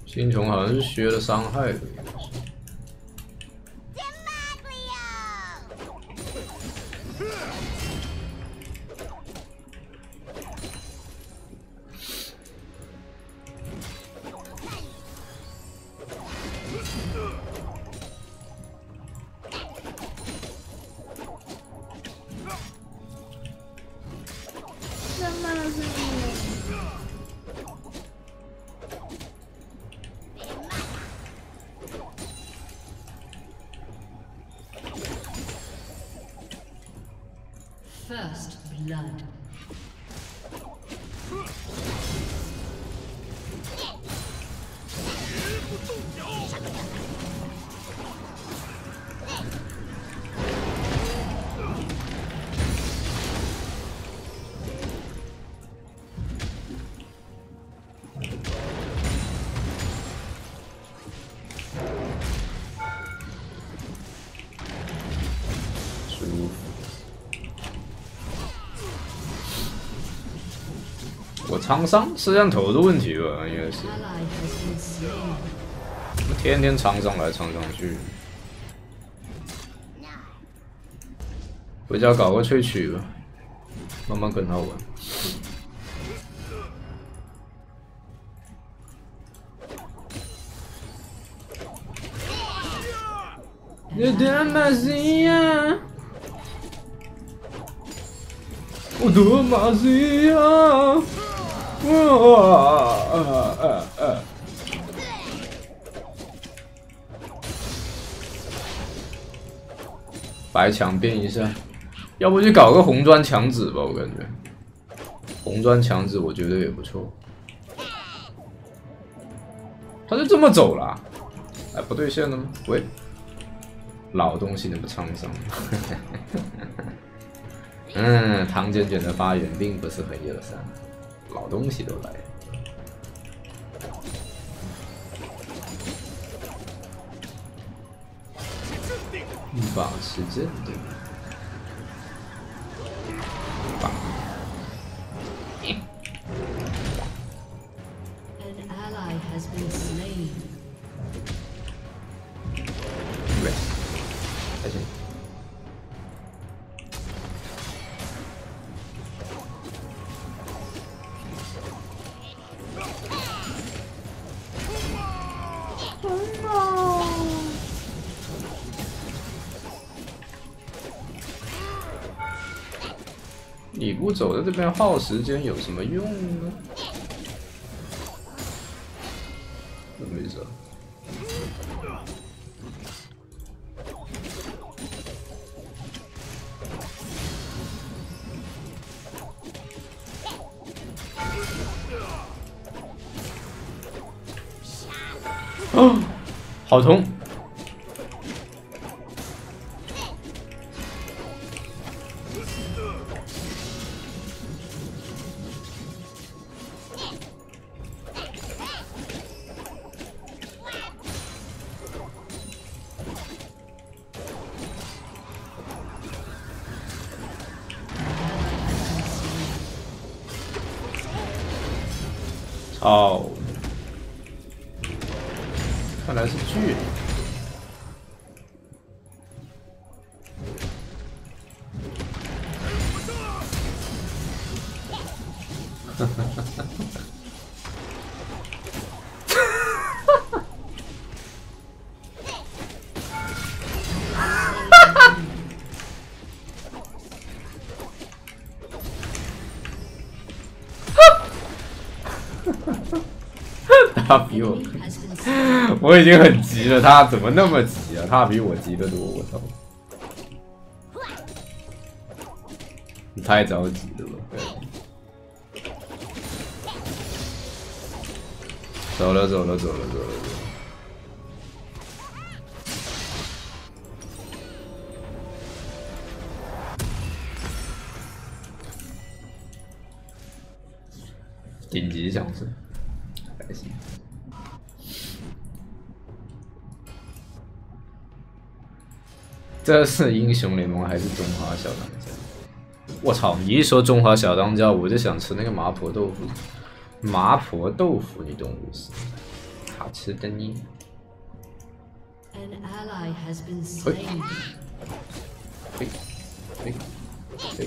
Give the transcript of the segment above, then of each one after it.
星穹好像是削了伤害的。 First blood. 我沧桑摄像头的问题吧，应该是。我天天沧桑来沧桑去，回家搞个萃取吧，慢慢跟他玩。你他妈谁呀？我他妈谁呀？ 白墙变一下，要不去搞个红砖墙纸吧，我感觉红砖墙纸我觉得也不错。他就这么走了、啊，哎，不对线了吗？喂，老东西那么沧桑。唐简简的发言并不是很友善。 老东西都来了，一把是真的，把。对，还行。 你不走在这边耗时间有什么用呢？没事。啊，好痛！ 哦，看来是巨人。哈哈哈哈哈！他比我，我已经很急了，他怎么那么急啊？他比我急得多，我操！你太着急了吧？走了。顶级强势，还行。这是英雄联盟还是中华小当家？我操！你一说中华小当家，我就想吃那个麻婆豆腐。麻婆豆腐，你懂我意思？ 好吃的呢。 An ally has been slain. 嘿，嘿，嘿。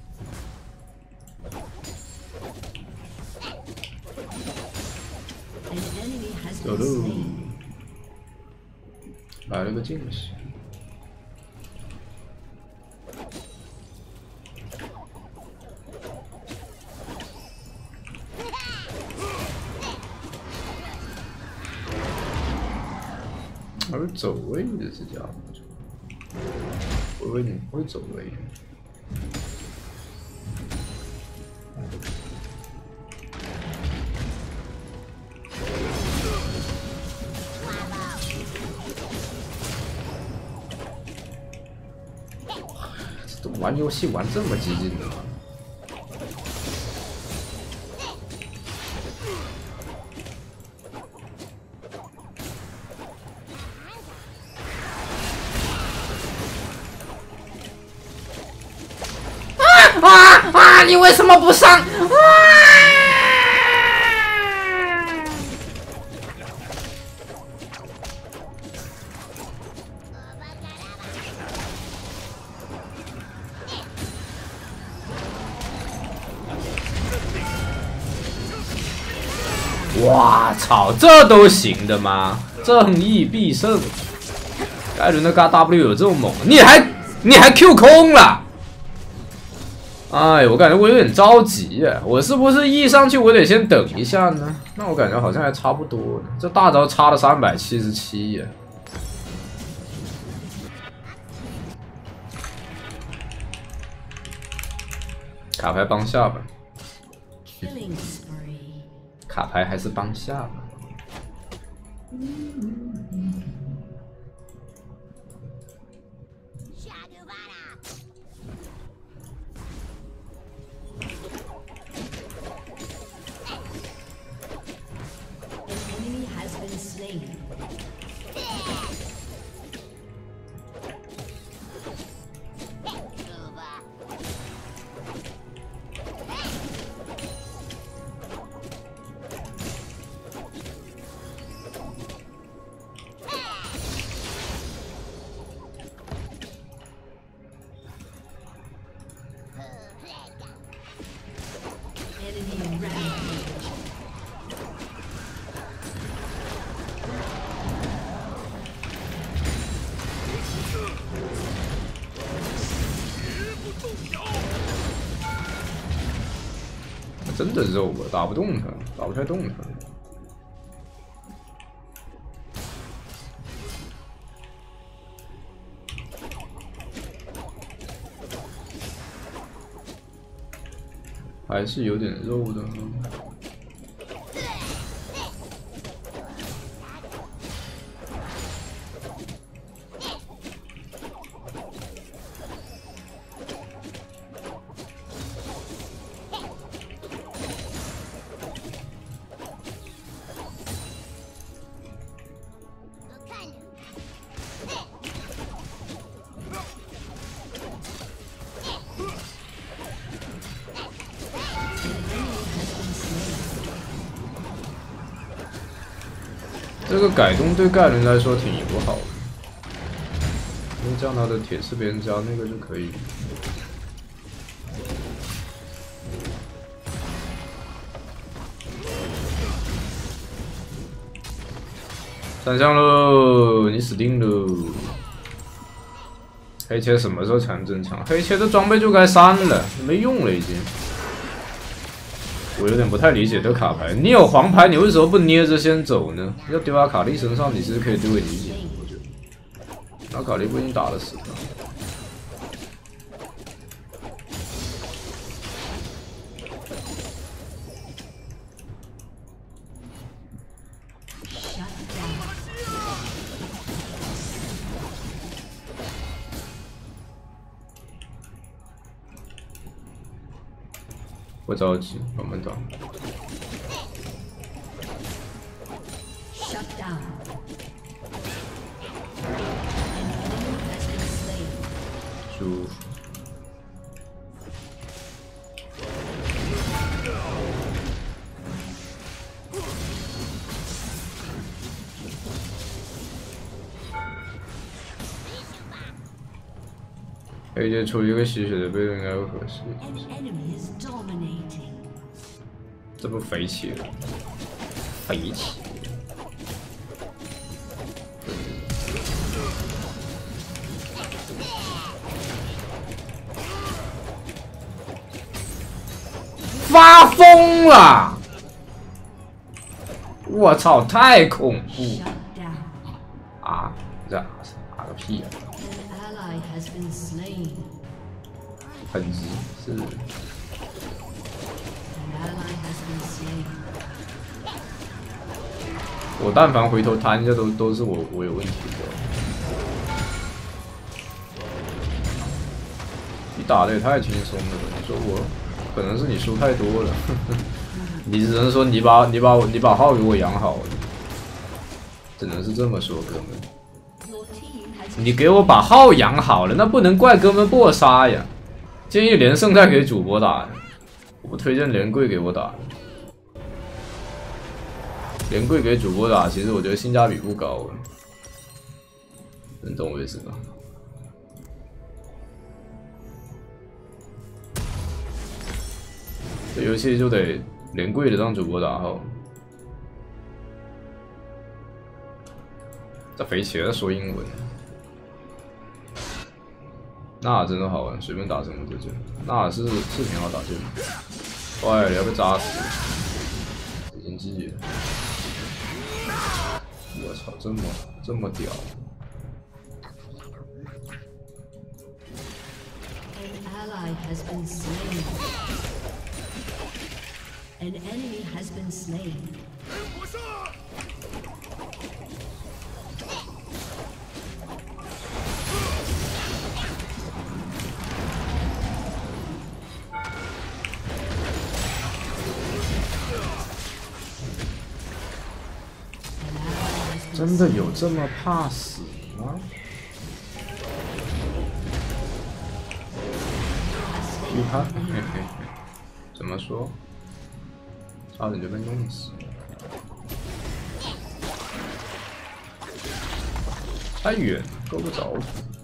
An enemy has 走 been 喽， slain. 来了个惊喜。而走位的这家伙，我以为你会走位。 玩游戏玩这么激进的吗？你为什么不上？哇操，这都行的吗？正义必胜！盖伦的 GW 有这么猛？你还 Q 空了？哎，我感觉我有点着急呀！我是不是 E 上去我得先等一下呢？那我感觉好像还差不多呢。这大招差了377呀！卡牌帮下吧。 Killing spree. 卡牌还是帮下吧。 An enemy has been slain. 真的肉啊，打不动他，打不太动他。还是有点肉的。这个改动对盖伦来说挺友好的，因为这样他的铁刺别人家那个就可以。上香喽，你死定喽！黑切什么时候才能增强？黑切的装备就该删了，没用了已经。 我有点不太理解这卡牌，你有黄牌，你为什么不捏着先走呢？要丢到卡莉身上，你其实可以丢给你姐，我觉得。那卡莉不一定打得死他。不着急，慢慢打。 Shut down. 舒服。 黑界出一个吸血的贝应该会合适。 An enemy is dominating. 这不肥起了，肥起。发疯了！我操，太恐怖 Shut down. 啊！这打个屁啊！ An ally has been slain. 很急是。 An ally has been slain. 我但凡回头摊一下都是我有问题的。你打的也太轻松了，你说我可能是你输太多了，你只能说你把号给我养好了，只能是这么说，哥们。 Your team has 你给我把号养好了，那不能怪哥们不我杀呀。建议连胜再给主播打，我不推荐连跪给我打。连跪给主播打，其实我觉得性价比不高，能懂我意思吧？这游戏就得连跪的让主播打号。这肥茄子说英文。 那真的好玩，随便打什么都进。那是挺好打进的。喂，你要被扎死！已经记了。我操，这么屌！ An ally has been slain. An enemy has been slain. 真的有这么怕死吗？你看，嘿嘿嘿，怎么说？差点就被弄死了。太远，够不着。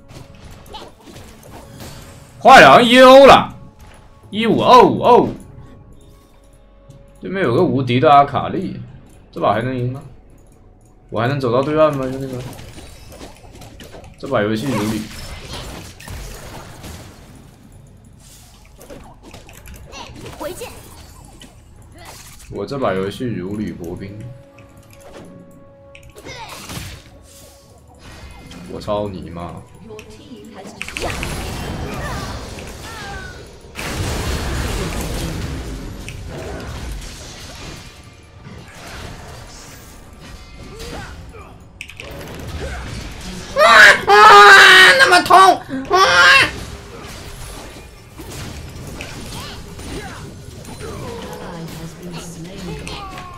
坏了，U 了，15255。对面有个无敌的阿卡丽，这把还能赢吗？ 我还能走到对岸吗？兄弟们，这把游戏如履。 回见。 我这把游戏如履薄冰。我操你妈！ Your team has 那么痛啊！ ally has been slain.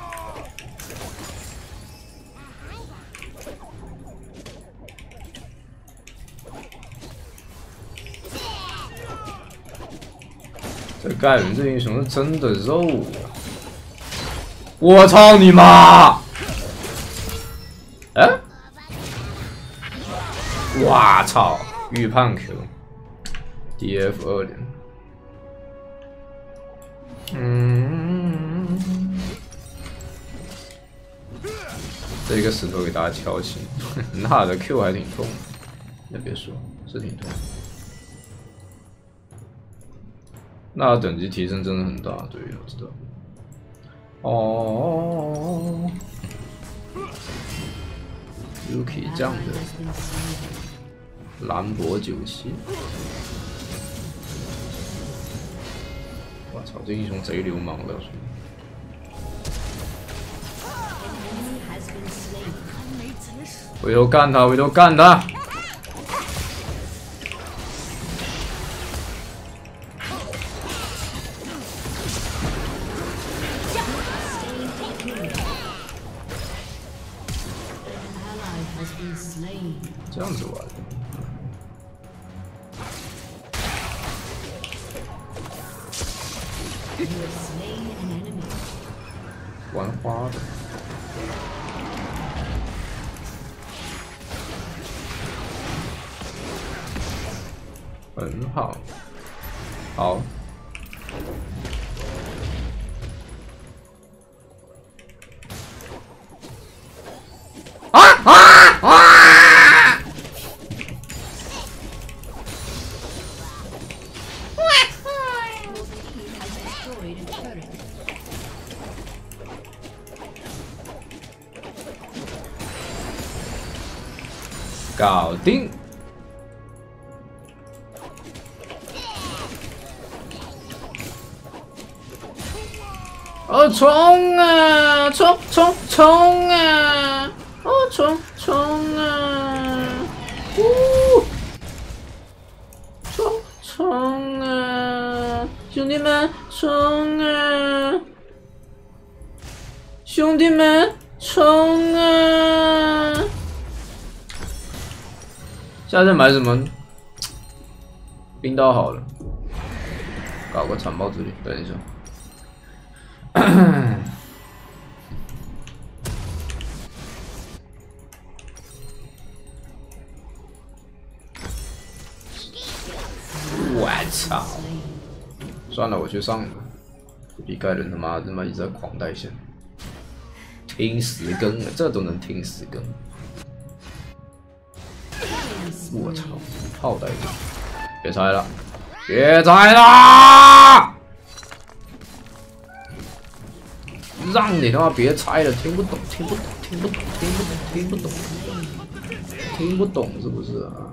这盖伦这英雄是真的肉啊！我操你妈！哎？哇操！预判 Q，DF20。这个石头给大家敲醒，那的 Q 还挺痛，也别说，是挺痛。那等级提升真的很大，对，我知道。哦 ，Yuki 这样 Ally 的 has been slain. 兰博97，我操，这英雄贼流氓的， An enemy has been slain. 回头干他，回头干他！这样子玩，玩花的。 很好，好。啊啊啊！ 搞定！哦，冲啊！冲啊！哦，冲啊！呜！冲啊！兄弟们，冲啊！兄弟们，冲啊！ 下次买什么？冰刀好了，搞个残暴之旅。等一下，我操！算了，我去上了。比盖伦他妈一直在狂带线，听10根了，这都能听10根。 我操！炮带着，别拆了，别拆了！让你他妈别拆了，听不懂，听不懂，听不懂，听不懂，听不懂，听不懂是不是啊？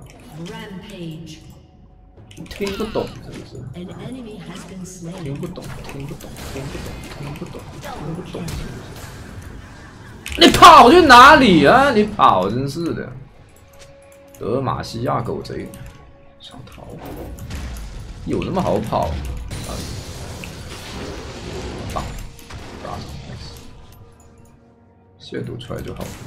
听不懂是不是？听不懂，听不懂，听不懂，听不懂，听不懂是不是？你跑去哪里啊？你跑真是的！ 德玛西亚狗贼想逃，有那么好跑吗？啊！打上，亵渎出来就好了。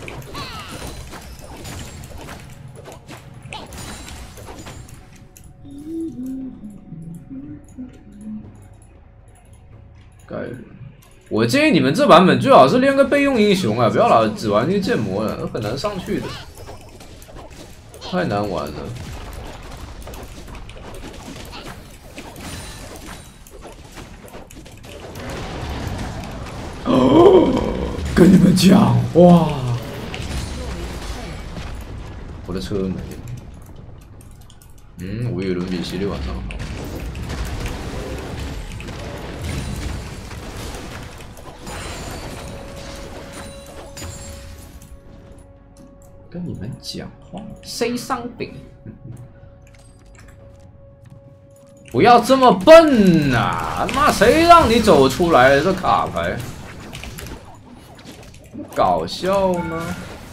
盖伦，我建议你们这版本最好是练个备用英雄啊，不要老只玩那个剑魔了，很难上去的。 太难玩了！哦，跟你们讲，哇！我的车没了。无与伦比，系列晚上好。跟你们讲话，say something， 不要这么笨呐！他妈谁让你走出来的这卡牌？搞笑吗？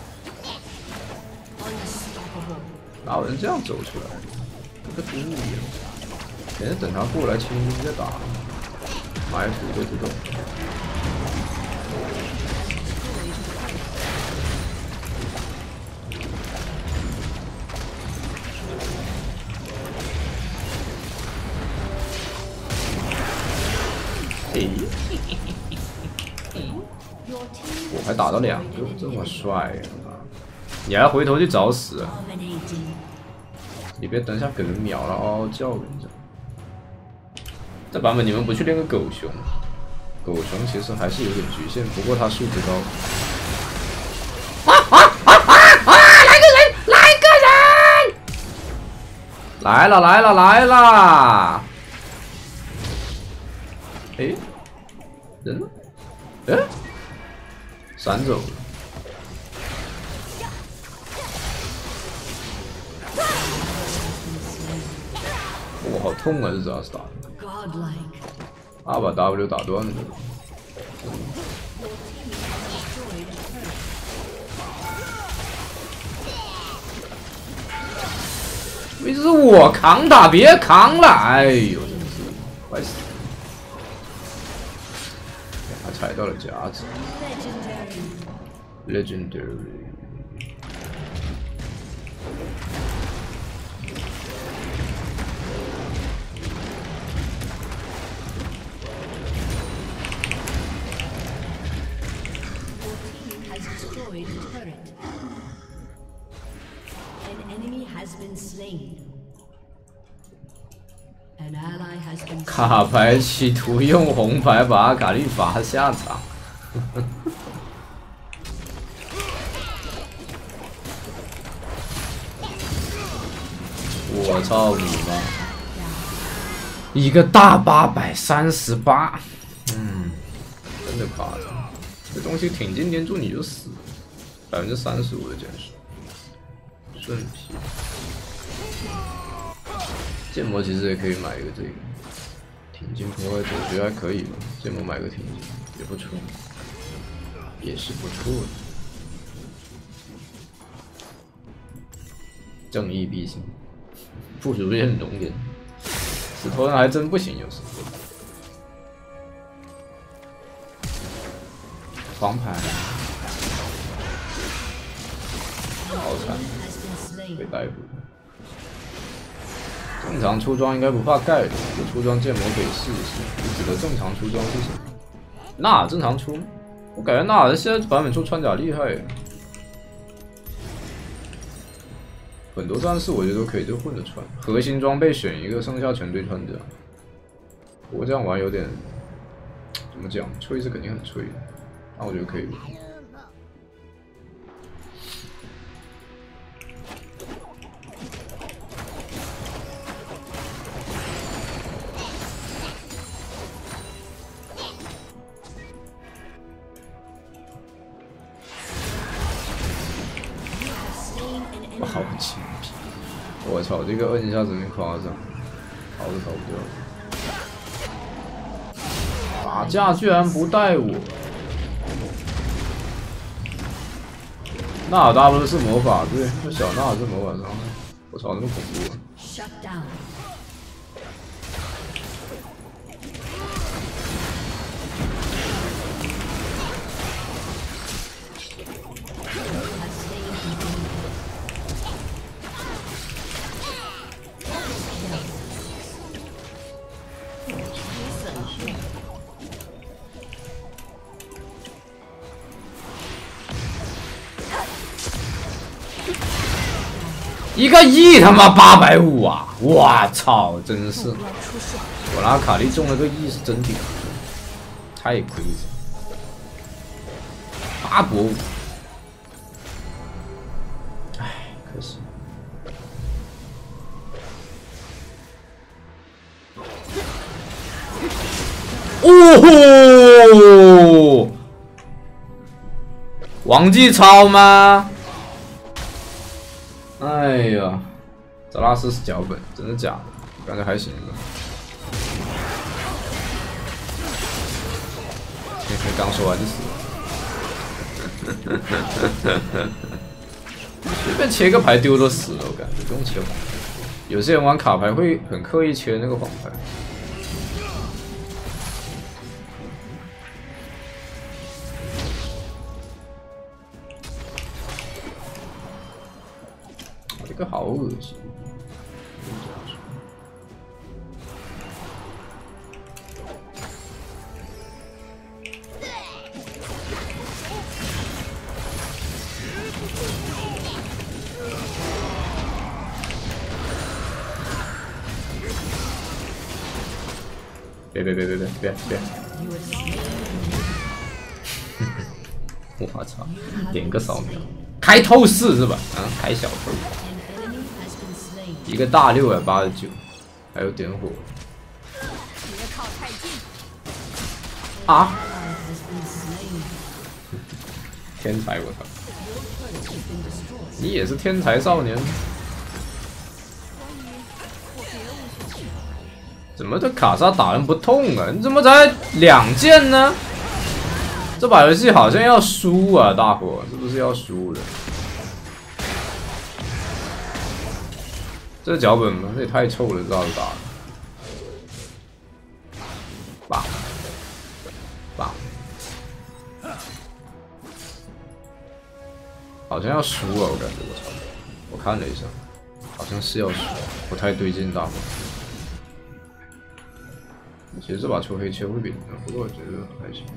哪有人这样走出来？这个猪一样！等着等他过来清兵再打，埋伏都不动。 我还打到2个，这么帅啊！你还回头去找死啊！你别等下给人秒了哦，叫人家。这版本你们不去练个狗熊，狗熊其实还是有点局限，不过它素质高。来个人，来个人！来了来了来了！哎，人呢？哎？ 闪走了！我好痛啊！这咋是打的？啊，把 W 打断了。为什么是我扛打？别扛了！哎呦，真是快死！还踩到了夹子。 Legendary。 An ally has been 卡牌企图用红牌把阿卡丽罚下场。我操你妈！一个大838，真的夸张。这东西挺进连住你就死了，35%的减速，顺皮。剑魔其实也可以买一个这个挺进破坏者，我觉得还可以吧。剑魔买个挺进也不错，也是不错的。正义必行。不如练龙眼，石头人还真不行，有时候。黄牌，好惨，被逮捕。正常出装应该不怕盖的，这出装剑魔可以试一试。你指的正常出装是什么？纳尔正常出吗？我感觉纳尔现在版本出穿甲厉害。很多战士我觉得都可以就混着穿，核心装备选一个，剩下全队穿这样。不过这样玩有点怎么讲？吹是肯定很吹的，但我觉得可以。好精辟！我操，这个摁一下真的夸张，逃都逃不掉。打架居然不带我，纳尔 W 是魔法，对，这小纳尔是魔法伤害。我操，那么恐怖啊！ shut down. 一个亿他妈850啊！我操，真是！我拿卡利中了个亿是真挺亏，太亏了！8博5，唉，可惜。哦吼！王继超吗？哎呀，扎拉斯是脚本，真的假的？感觉还行吧。刚说完就死了，随便切个牌丢都死了，我感觉不用切黄牌。有些人玩卡牌会很刻意切那个黄牌。这个好恶心。别！我操！点个扫描，开透视是吧？啊，开小透。一个大689，还有点火。啊！天才，我操！你也是天才少年？怎么这卡莎打人不痛啊？你怎么才2件呢？这把游戏好像要输啊，大伙，是不是要输了？这是脚本吗？这也太臭了，这样打。棒，好像要输啊，我感觉我操！我看了一下，好像是要输，不太对劲，大伙。其实这把抽黑切会比不过我觉得还行。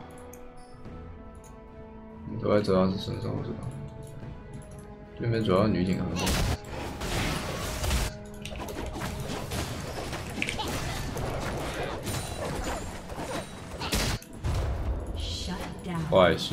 你都在泽拉斯身上，我知道。对面主要女警很猛。 坏事。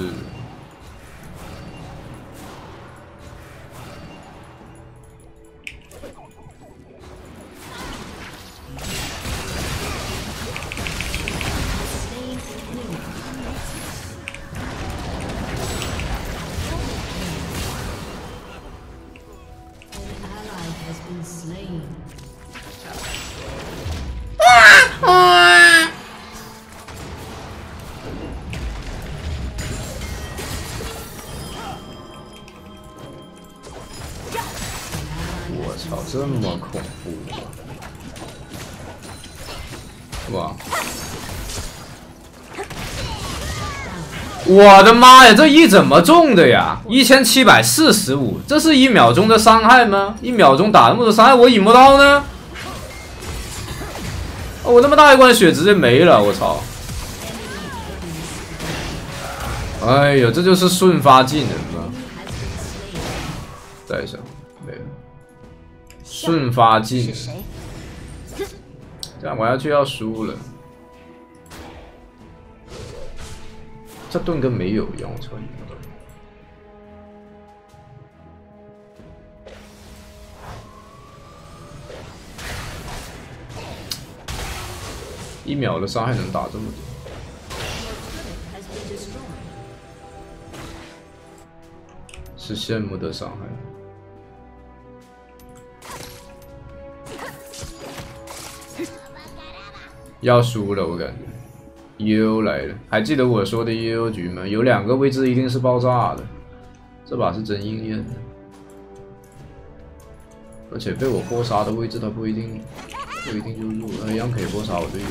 我操，这么恐怖吗？哇！我的妈呀，这一怎么中的呀？1745，这是1秒钟的伤害吗？1秒钟打那么多伤害，我引不到呢？哦，我那么大一罐血直接没了，我操！哎呀，这就是瞬发技能吗？再一下，没了。瞬发技能，这样玩下去要输了。这盾跟没有一样，我操你妈的！1秒的伤害能打这么多，是羡慕的伤害。要输了，我感觉。EO 来了，还记得我说的 EO 局吗？有2个位置一定是爆炸的，这把是真应验的。而且被我波杀的位置，他不一定就入了，一样可以波杀我队友。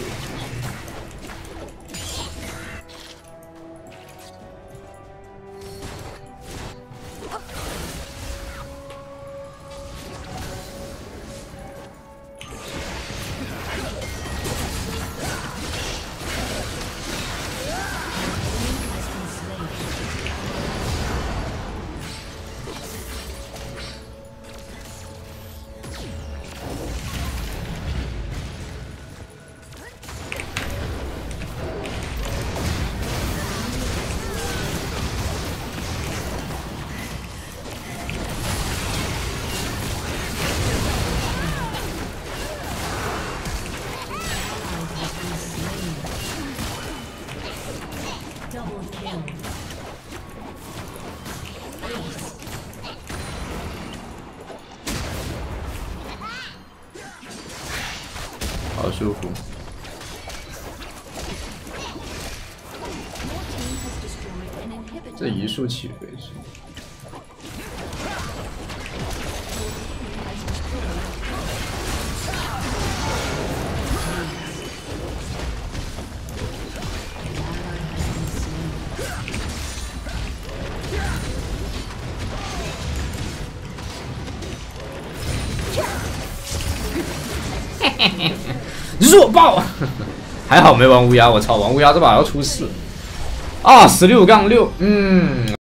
好舒服。这移速起飞是。弱爆！还好没玩乌鸦，我操，玩乌鸦这把要出事。26-6，